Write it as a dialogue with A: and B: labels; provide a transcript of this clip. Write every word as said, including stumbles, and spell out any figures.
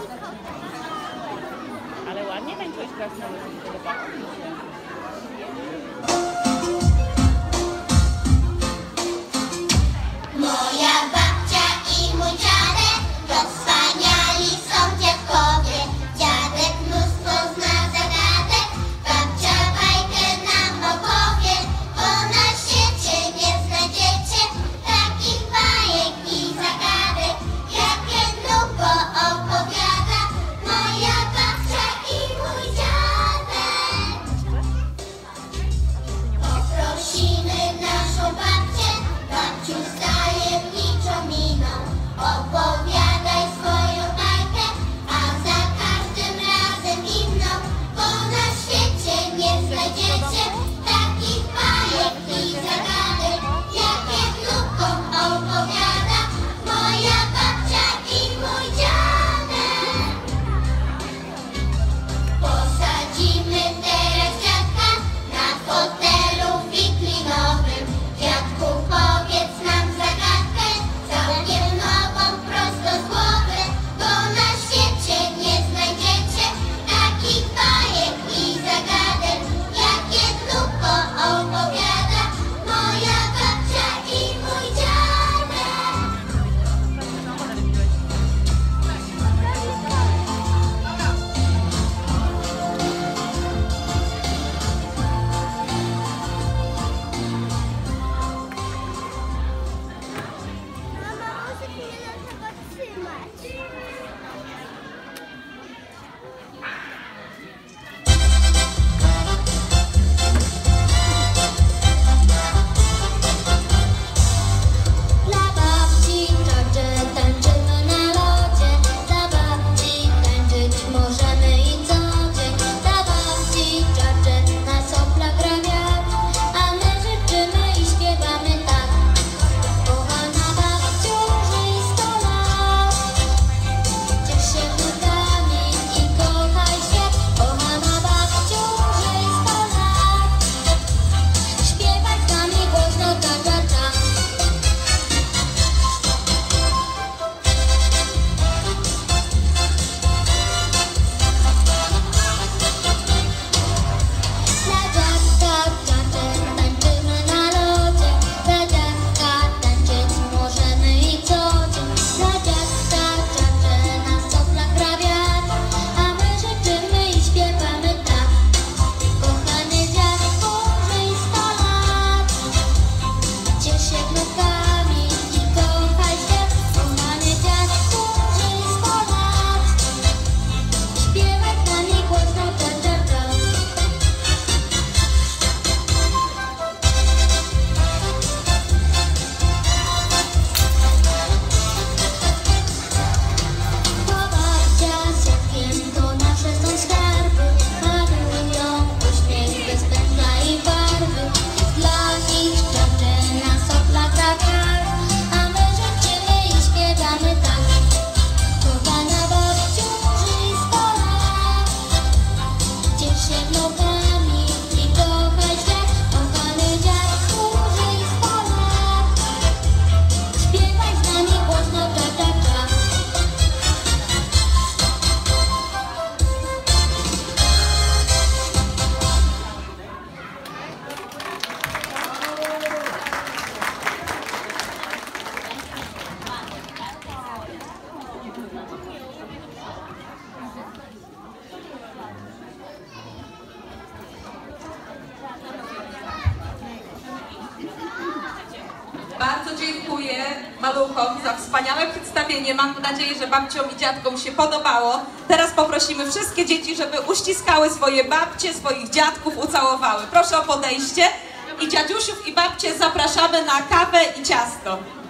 A: Ale ładnie tańczyłeś krasnolud, podobało mi się.
B: Moja babcia i mój dziadek to wspaniali są dziadkowie. Dziadek mnóstwo zna zagadek, babcia bajkę nam opowie, bo na świecie nie znajdziecie takich bajek i zagadek, jakie długo opowiada moja babcia i mój dziadek. Poprosimy naszą babcię, babciu z tajemniczą miną, opowiadaj swoją bajkę, a za każdym razem inną, bo na świecie nie znajdziecie takich bajek i zagadek, jakie wnukom opowiada moja babcia i mój dziadek. Posadzimy teraz dziadka na fotelu wiklinowym. Dziadku, powiedz nam zagadkę, całkiem nową, prosto z głowy, bo na świecie nie znajdziecie takich bajek i zagadek, jakie wnuko opowiada moja babcia i mój dziadek. Mama, muszę chwilę tego trzymać. Dla babci George tańczymy na lodzie, dla babci tańczyć możemy i co dzień. Dla babci George na soplach gra wiatr, a my życzymy i śpiewamy tak. Kochana babciu, żyj sto lat, ciesz się wnukami i kochaj świat. Kochana babciu, żyj sto lat, śpiewaj z nami głośno cza cza cza. Dla dziadka George tańczymy na lodzie, dla dziadka tańczyć możemy i co dzień. Dla dziadka George na soplach gra wiatr, a my życzymy i śpiewamy tak. Kochany dziadku, żyj sto lat, ciesz się wnukami i kochaj świat. Kochany dziadku, żyj sto lat, śpiewaj z nami głośno cza cza cza. To babcia z dziadkiem to nasze są skarby, malują uśmiech bez pędzla i barwy. Dla nich George na soplach gra wiatr, a my życzymy i śpiewamy tak. Kochana babciu, żyj sto lat, ciesz się wnukami i kochaj świat. Kochany dziadku, żyj sto lat, śpiewaj z nami głośno cza cza cza.
C: Bardzo dziękuję maluchom za wspaniałe przedstawienie. Mam nadzieję, że babciom i dziadkom się podobało. Teraz poprosimy wszystkie dzieci, żeby uściskały swoje babcie, swoich dziadków, ucałowały. Proszę o podejście i dziadziusiów i babcie zapraszamy na kawę i ciasto.